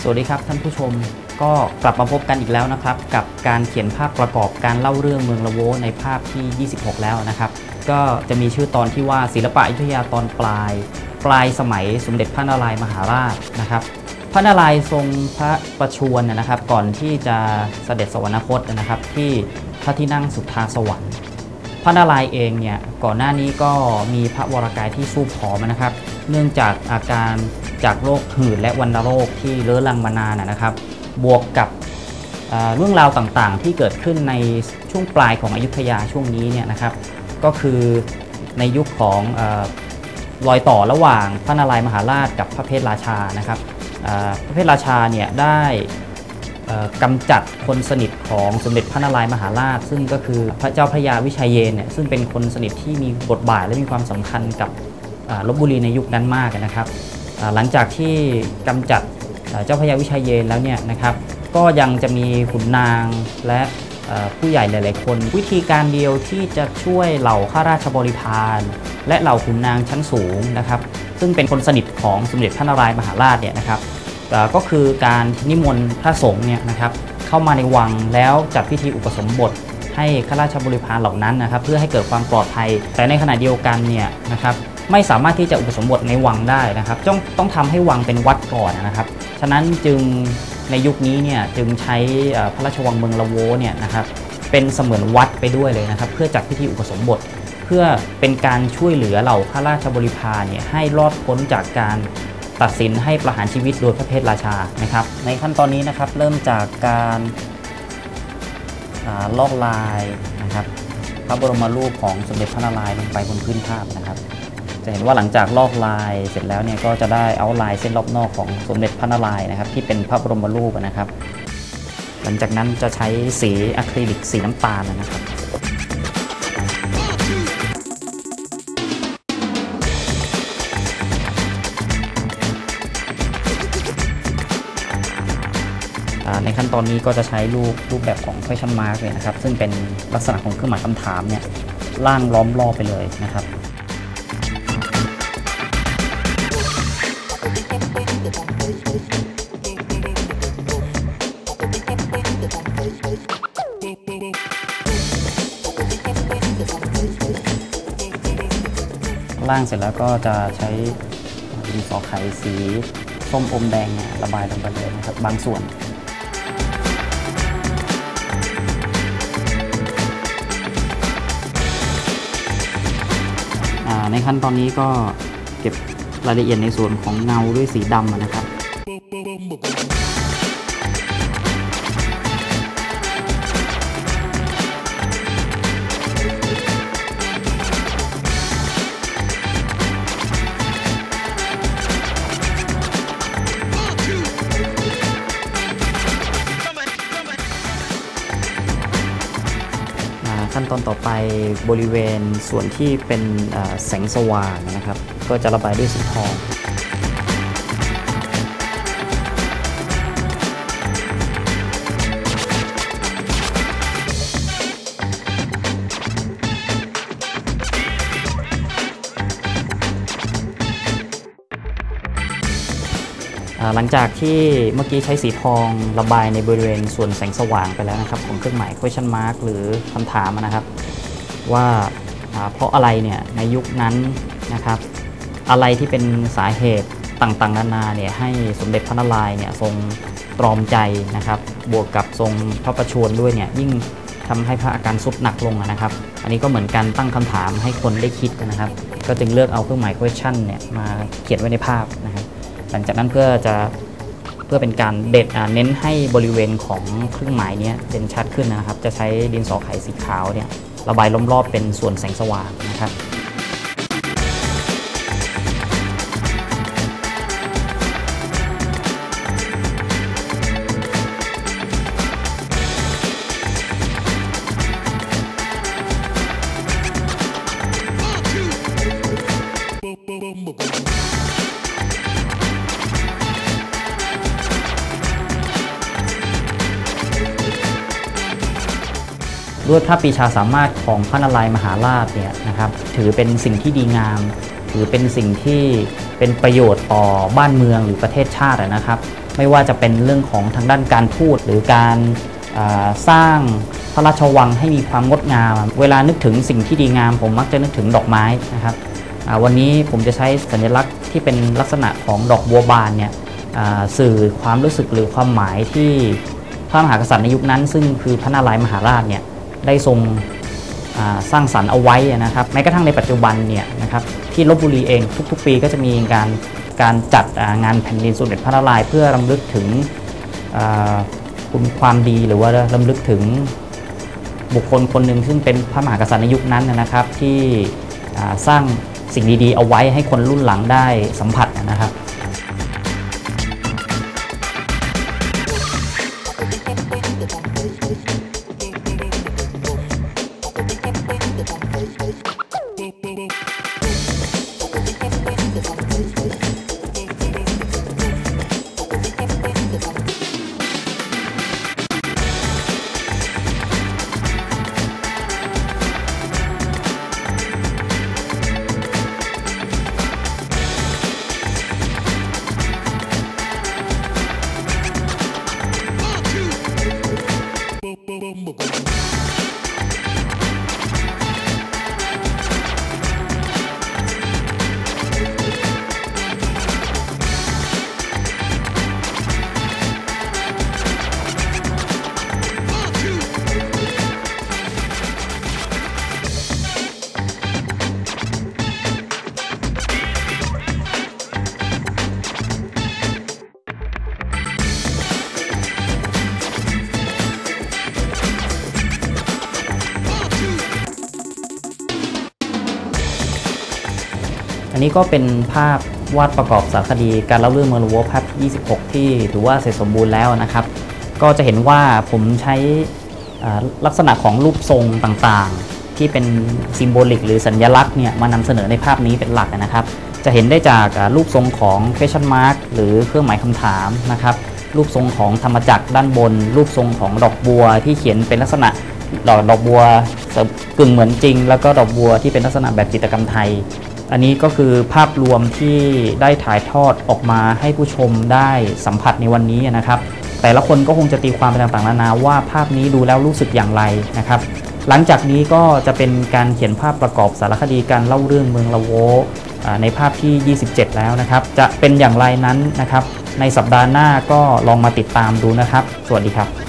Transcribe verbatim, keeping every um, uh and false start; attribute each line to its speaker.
Speaker 1: วัสดีครับท่านผู้ชมก็กลับมาพบกันอีกแล้วนะครับกับการเขียนภาพประกอบการเล่าเรื่องเมืองละโวในภาพที่ยี่สิบหกแล้วนะครับก็จะมีชื่อตอนที่ว่าศิลปะอยุธยาตอนปลายปลายสมัยสมเด็จพระนารายณ์มหาราชนะครับพระนารายณ์ทรงพระประชวรนะครับก่อนที่จะเสด็จสวรรคตนะครับที่พระที่นั่งสุทธาสวรรค์พระนารายณ์เองเนี่ยก่อนหน้านี้ก็มีพระวรกายที่สู้ผอมนะครับเนื่องจากอาการจากโรคหืดและวัณโรคที่เรื้อรังมานานนะครับบวกกับเรื่องราวต่างๆที่เกิดขึ้นในช่วงปลายของอยุธยาช่วงนี้เนี่ยนะครับก็คือในยุคของรอยต่อระหว่างพระนารายณ์มหาราชกับพระเพทราชานะครับพระเพทราชาเนี่ยได้กำจัดคนสนิทของสมเด็จพระนารายณ์มหาราชซึ่งก็คือพระเจ้าพระยาวิชัยเยนเนี่ยซึ่งเป็นคนสนิทที่มีบทบาทและมีความสำคัญกับลพบุรีในยุคนั้นมากนะครับหลังจากที่กำจัดเจ้าพระยาวิชัยเยนแล้วเนี่ยนะครับก็ยังจะมีขุนนางและผู้ใหญ่หลายๆคนวิธีการเดียวที่จะช่วยเหล่าข้าราชบริพารและเหล่าขุนนางชั้นสูงนะครับซึ่งเป็นคนสนิทของสมเด็จพระนารายณ์มหาราชเนี่ยนะครับก็คือการนิมนต์พระสงฆ์เนี่ยนะครับเข้ามาในวังแล้วจัดพิธีอุปสมบทให้ข้าราชบริพารเหล่านั้นนะครับเพื่อให้เกิดความปลอดภัยแต่ในขณะเดียวกันเนี่ยนะครับไม่สามารถที่จะอุปสมบทในวังได้นะครับต้องต้องทำให้วังเป็นวัดก่อนนะครับฉะนั้นจึงในยุคนี้เนี่ยจึงใช้พระราชวังเมืองละโวเนี่ยนะครับเป็นเสมือนวัดไปด้วยเลยนะครับเพื่อจัดพิธีอุปสมบทเพื่อเป็นการช่วยเหลือเหล่าข้าราชบริพารเนี่ยให้รอดพ้นจากการตัดสินให้ประหารชีวิตโดยพระเพทราชานะครับในขั้นตอนนี้นะครับเริ่มจากการลอกลายนะครับพระบรมรูปของสมเด็จพระนารายณ์ลงไปบนพื้นภาพนะครับจะเห็นว่าหลังจากลอกลายเสร็จแล้วเนี่ยก็จะได้เอาลายเส้นรอบนอกของสมเด็จพระนารายณ์นะครับที่เป็นพระบรมรูปนะครับหลังจากนั้นจะใช้สีอะคริลิกสีน้ำตาลนะครับในขั้นตอนนี้ก็จะใช้รูปรูปแบบของ question mark เลยนะครับซึ่งเป็นลักษณะของเครื่องหมายคำถามเนี่ยล่างล้อมรอบไปเลยนะครับล่างเสร็จแล้วก็จะใช้ดินสอไขสีส้มอมแดงเนี่ยระบายลงไปเลยนะครับบางส่วนในขั้นตอนนี้ก็เก็บรายละเอียดในส่วนของเงาด้วยสีดำนะครับขั้นตอนต่อไปบริเวณส่วนที่เป็นแสงสว่างนะครับก็จะระบายด้วยสีทองหลังจากที่เมื่อกี้ใช้สีทองระบายในบริเวณส่วนแสงสว่างไปแล้วนะครับของเครื่องหมาย question mark หรือคำถามนะครับว่าเพราะอะไรเนี่ยในยุคนั้นนะครับอะไรที่เป็นสาเหตุต่างๆนานาเนี่ยให้สมเด็จพระนารายณ์เนี่ยทรงตรอมใจนะครับบวกกับทรงพระประชวรด้วยเนี่ยยิ่งทำให้พระอาการทรุดหนักลงนะครับอันนี้ก็เหมือนการตั้งคำถามให้คนได้คิดนะครับก็จึงเลือกเอาเครื่องหมาย question เนี่ยมาเขียนไว้ในภาพนะครับหลังจากนั้นเพื่อจะเพื่อเป็นการเด็ดเน้นให้บริเวณของเครื่องหมายนี้เด่นชัดขึ้นนะครับจะใช้ดินสอไขสีขาวเนี่ยระบายล้อมรอบเป็นส่วนแสงสว่างนะครับด้วยพระปรีชาสามารถของพระนารายณ์มหาราชเนี่ยนะครับถือเป็นสิ่งที่ดีงามถือเป็นสิ่งที่เป็นประโยชน์ต่อบ้านเมืองหรือประเทศชาตินะครับไม่ว่าจะเป็นเรื่องของทางด้านการพูดหรือการสร้างพระราชวังให้มีความงดงามเวลานึกถึงสิ่งที่ดีงามผมมักจะนึกถึงดอกไม้นะครับวันนี้ผมจะใช้สัญลักษณ์ที่เป็นลักษณะของดอกบัวบานเนี่ยสื่อความรู้สึกหรือความหมายที่พระมหากษัตริย์ในยุคนั้นซึ่งคือพระนารายณ์มหาราชเนี่ยได้ทรงสร้างสรรค์เอาไว้นะครับแม้กระทั่งในปัจจุบันเนี่ยนะครับที่ลพบุรีเองทุกๆปีก็จะมีการการจัดงานแผ่นดินสมเด็จพระนารายณ์เพื่อรำลึกถึงคุณความดีหรือว่ารำลึกถึงบุคคลคนหนึ่งซึ่งเป็นพระมหากษัตริย์ในยุคนั้นนะครับที่สร้างสิ่งดีๆเอาไว้ให้คนรุ่นหลังได้สัมผัสนะครับอันนี้ก็เป็นภาพวาดประกอบสารคดีการเล่าเรื่องเมืองละโวภาคที่ยี่สิบหกที่ถือว่าเสร็จสมบูรณ์แล้วนะครับก็จะเห็นว่าผมใช้ลักษณะของรูปทรงต่างๆที่เป็นซิมโบลิกหรือสัญลักษณ์เนี่ยมานำเสนอในภาพนี้เป็นหลักนะครับจะเห็นได้จากรูปทรงของ question mark หรือเครื่องหมายคำถามนะครับรูปทรงของธรรมจักรด้านบนรูปทรงของดอกบัวที่เขียนเป็นลักษณะดอกดอกบัวกึ่งเหมือนจริงแล้วก็ดอกบัวที่เป็นลักษณะแบบจิตรกรรมไทยอันนี้ก็คือภาพรวมที่ได้ถ่ายทอดออกมาให้ผู้ชมได้สัมผัสในวันนี้นะครับแต่ละคนก็คงจะตีความไปต่างๆนานาว่าภาพนี้ดูแล้วรู้สึกอย่างไรนะครับหลังจากนี้ก็จะเป็นการเขียนภาพประกอบสารคดีการเล่าเรื่องเมืองละโวในภาพที่ยี่สิบเจ็ดแล้วนะครับจะเป็นอย่างไรนั้นนะครับในสัปดาห์หน้าก็ลองมาติดตามดูนะครับสวัสดีครับ